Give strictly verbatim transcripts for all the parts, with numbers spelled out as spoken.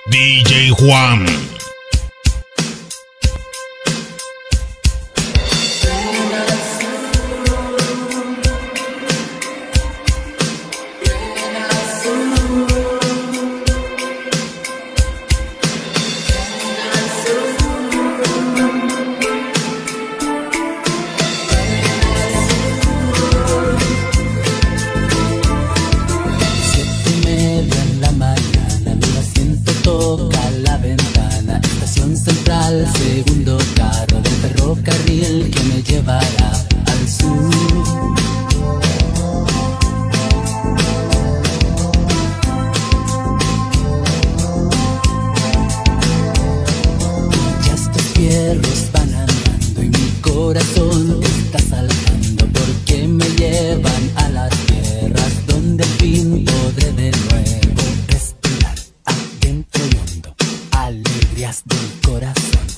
D J Juan. Segundo carro del ferrocarril que me llevará al sur. Ya estos fierros van andando y mi corazón está saltando porque me llevan a las tierras donde al fin podré de nuevo respirar adentro y hondo alegrías del corazón.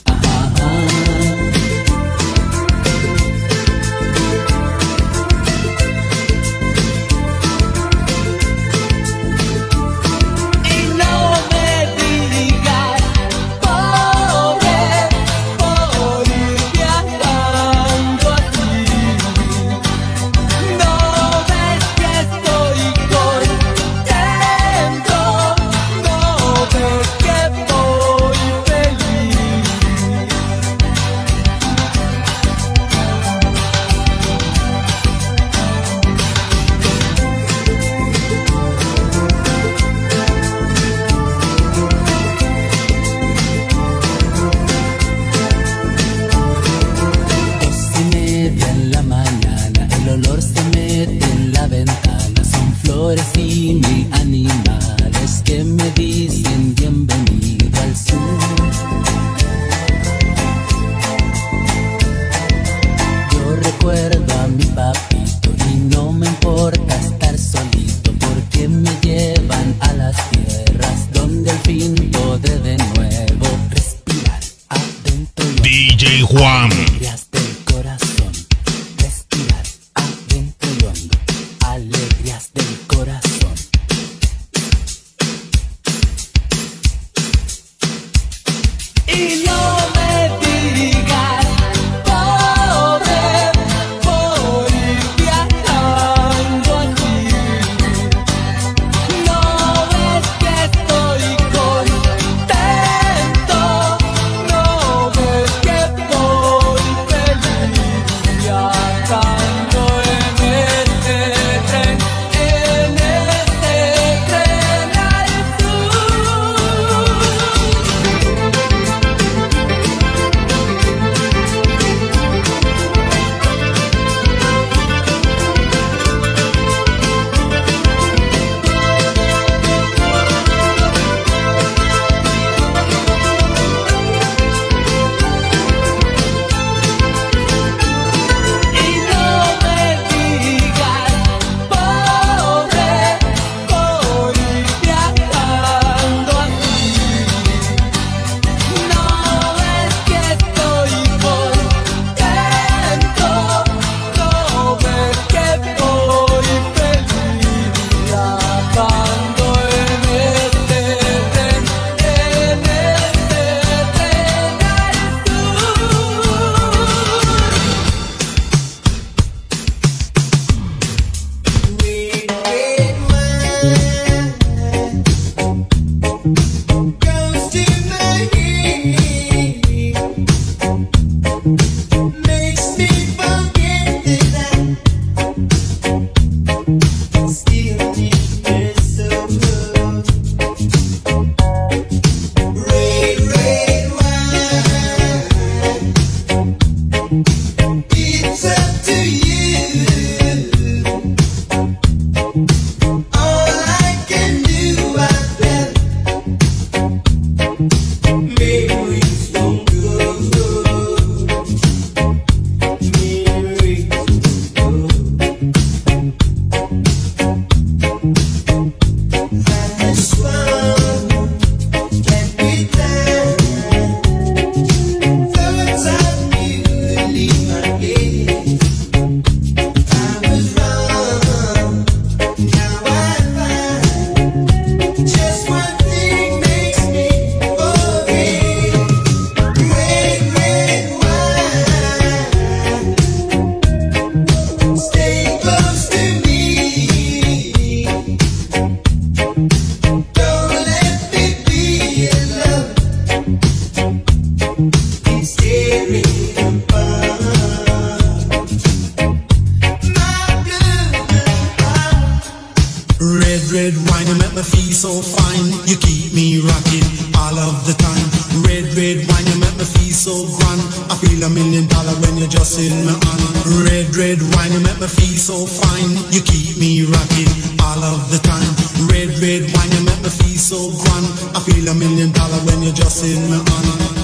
Y mis animales que me dicen bienvenido al sur. Yo recuerdo a mi papito y no me importa estar solito porque me llevan a las tierras donde al fin podré de nuevo respirar adentro y D J Juan. alegrías del corazón, respirar adentro y hondo alegrías del corazón. Y no me digas, pobre, por ir viajando así. No red wine, you make me feel so fine. You keep me rocking all of the time. Red, red wine, you make me feel so grand. I feel a million dollar when you're just in my hand. Red, red wine, you make me feel so fine. You keep me rocking all of the time. Red, red wine, you make me feel so grand. I feel a million dollar when you're just in my hand.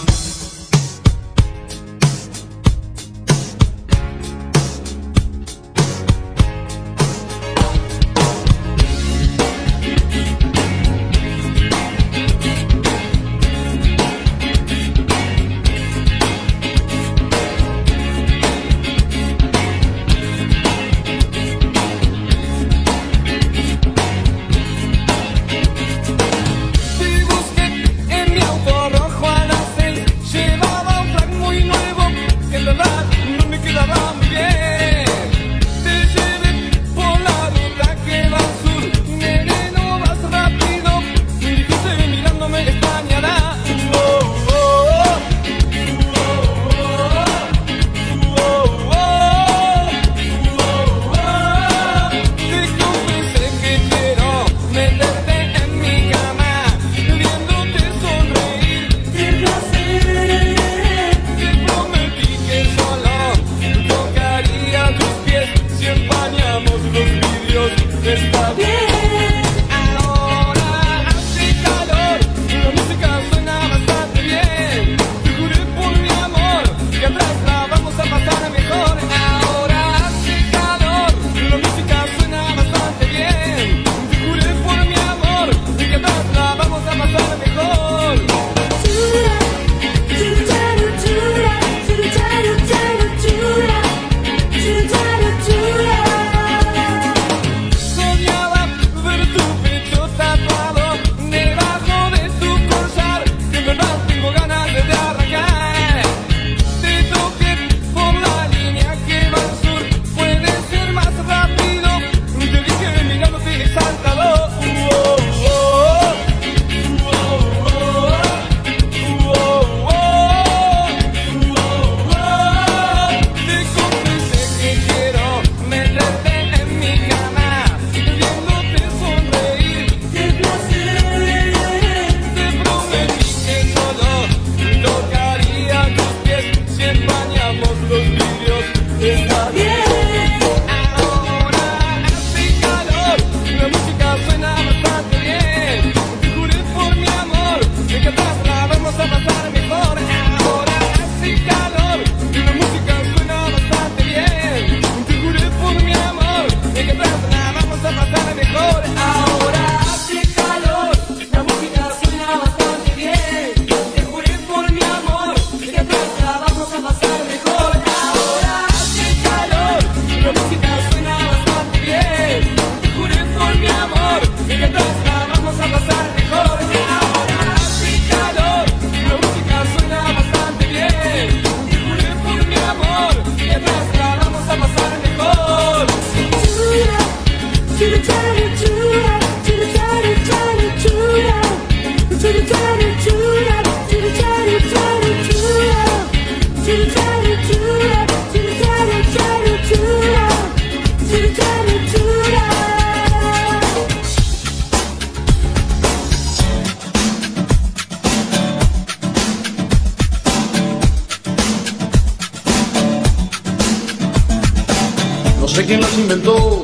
No sé quién las inventó,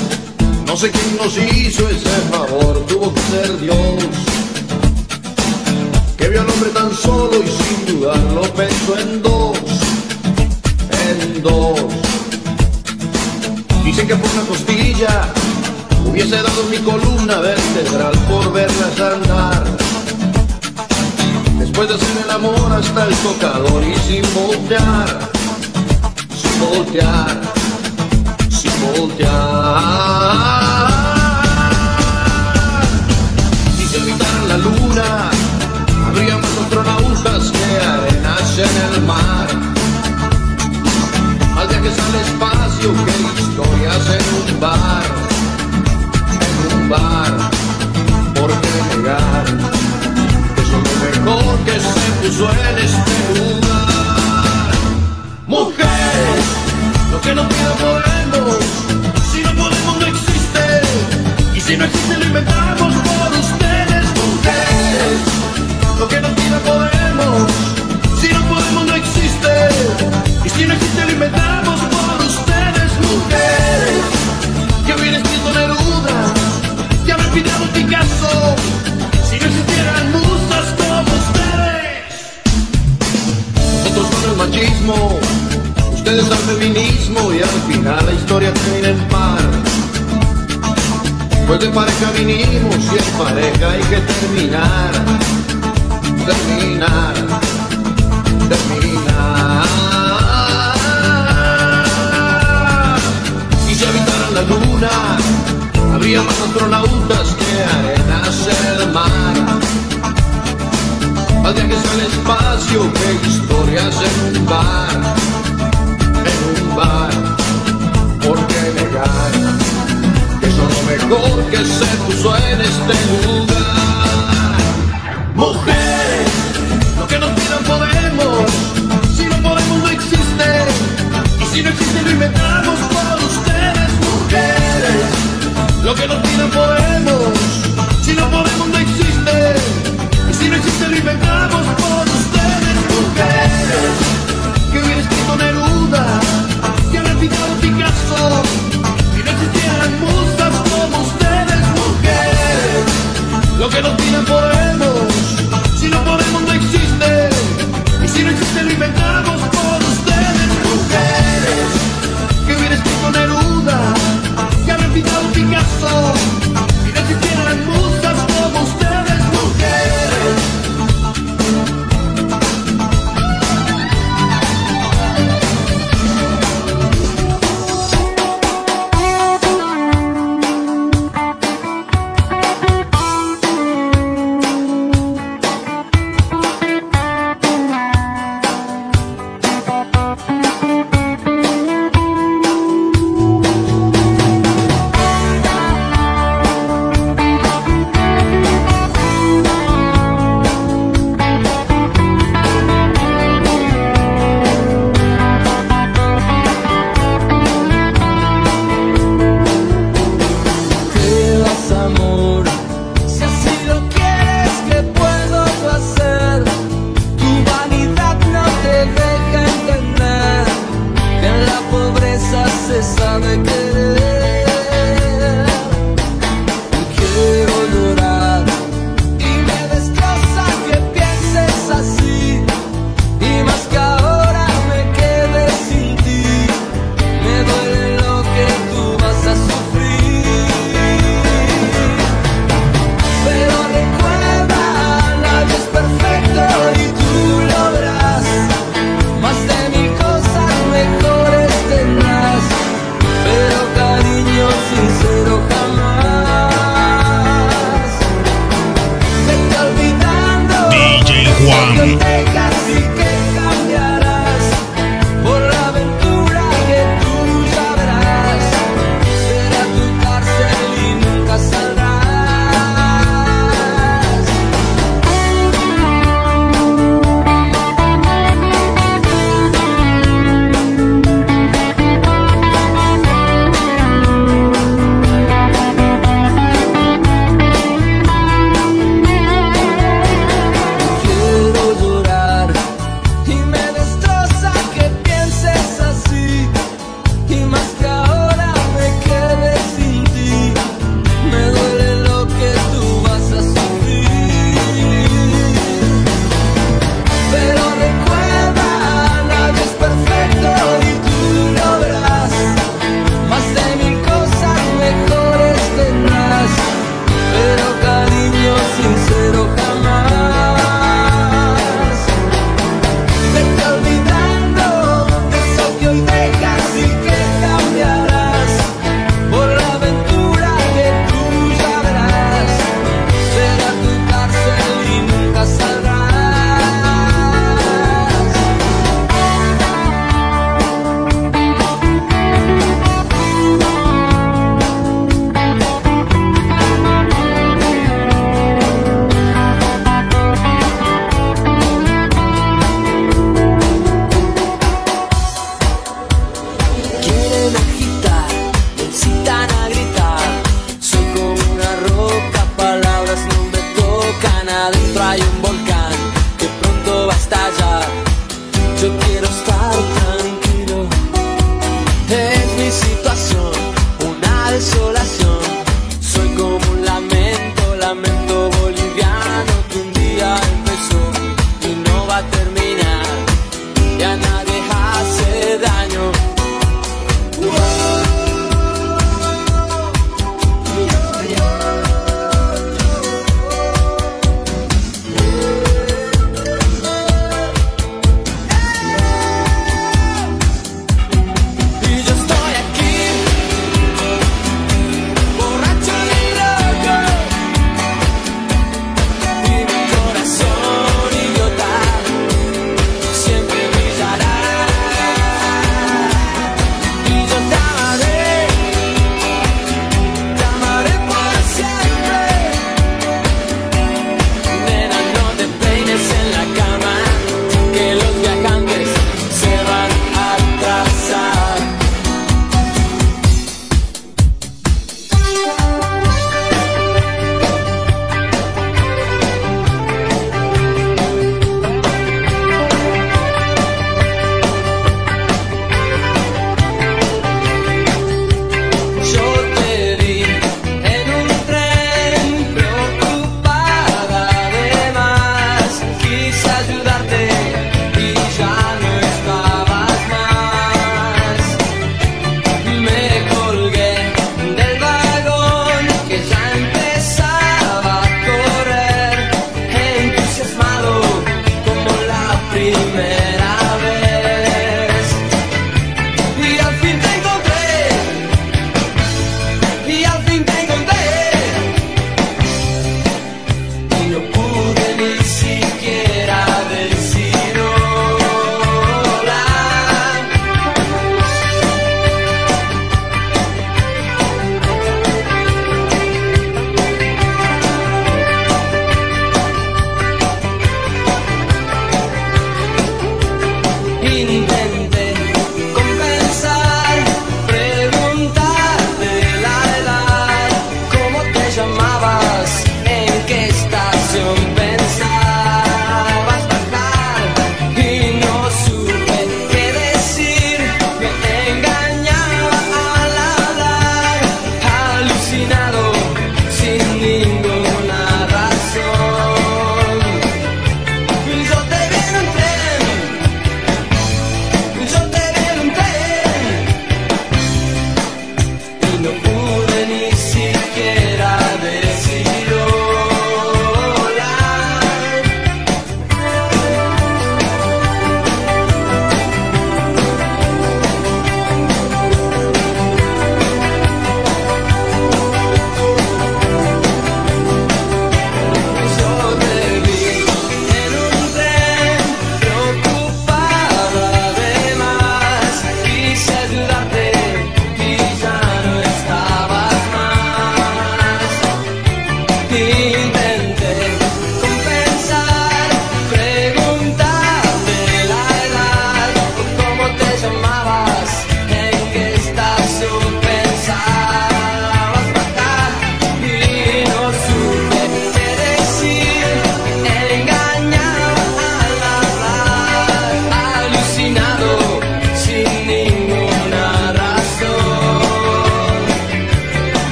no sé quién nos hizo ese favor, tuvo que ser Dios, que vio al hombre tan solo y sin dudar lo pensó en dos, en dos. Dicen que por una costilla hubiese dado mi columna vertebral por verlas andar, después de hacer el amor hasta el tocador y sin voltear, sin voltear. Voltear. Si se habitaran la luna, habría más astronautas que arenas en el mar. Más viajes al espacio que historias en un bar, en un bar. ¿Por qué negar que son lo mejor que se puso en este lugar? Mujer, lo que no quiero podemos. Si no podemos no existe, y si no existe inventamos por ustedes, mujeres. Lo que no tiene podemos, si no podemos no existe. Y si no existe lo inventamos por ustedes, mujeres. Que hubiera escrito Neruda, que habrá pintado Picasso, si no existieran musas como ustedes. Nosotros con el machismo, ustedes al feminismo, y al final la historia termina en par. Pues de pareja vinimos y en pareja hay que terminar, terminar, terminar. Y si habitaran la luna, habría más astronautas que arenas en el mar. Más viajes al espacio que historias en un bar, en un bar. ¿Por qué negar que son lo mejor que se puso en este lugar? Mujeres, lo que nos pidan podemos, si no podemos no existe. Y si no existe lo inventamos por ustedes, mujeres. Lo que nos pidan podemos, si no podemos no existe. Y si no existe lo inventamos por ustedes, mujeres. Que hubiera escrito Neruda, que habrá pintado Picasso, si no existieran musas como ustedes, mujeres. Lo que nos pidan podemos, si no podemos no existe. Y si no existe lo inventamos por ustedes, mujeres. Que hubiera escrito Neruda, que habrá pintado Picasso,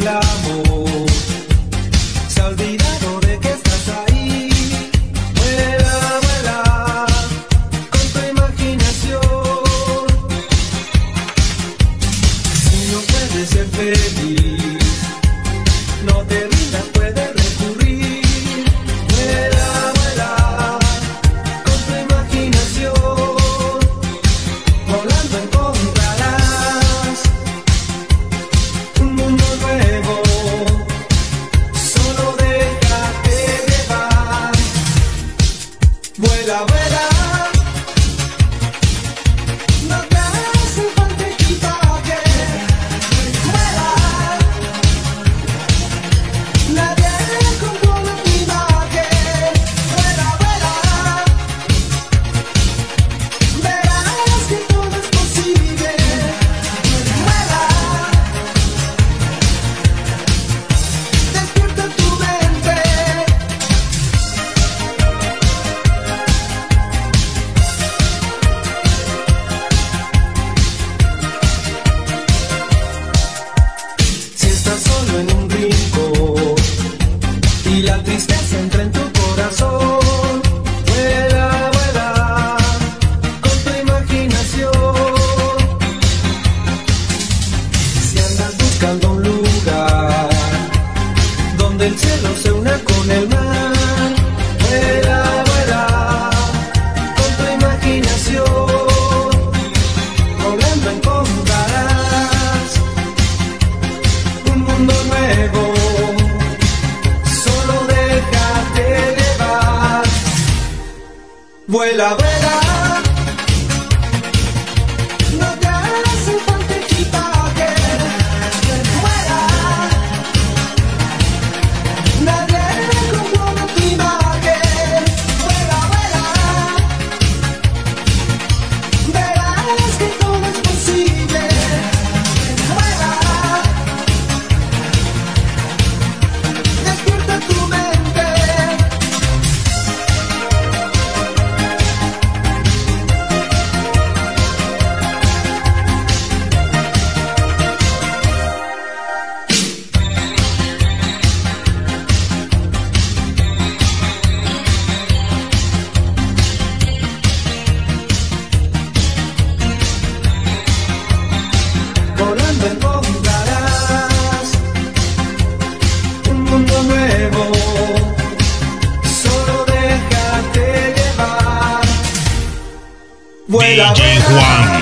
amor. Se ha olvidado de que estás ahí. Vuela, vuela con tu imaginación. Si no puedes ser feliz, no te rindas, puedes recurrir. Vuela, vuela con tu imaginación. Volando encontrarás un mundo nuevo. Solo déjate llevar. Vuela, vuela. No te hace falta equipaje. Vuela. Nadie controla tu imagen. Vuela, vuela. Verás que todo es posible. Vuela. Despierta tu mente. Si estás solo en un rincón y la tristeza entra en tu corazón, vuela, vuela con tu imaginación. Si andas buscando un lugar donde el cielo se una con el mar, vuela, vuela con tu imaginación. Volando encontrarás un mundo nuevo. Solo déjate llevar. Vuela, vuela. No te hace falta equipaje. Vuela. Nadie controla tu imagen. Vuela, vuela. Verás que todo es posible. Vuela. Despierta tu mente. Volando encontrarás un mundo nuevo. Solo déjate llevar. Vuela, D J vuela. Juan.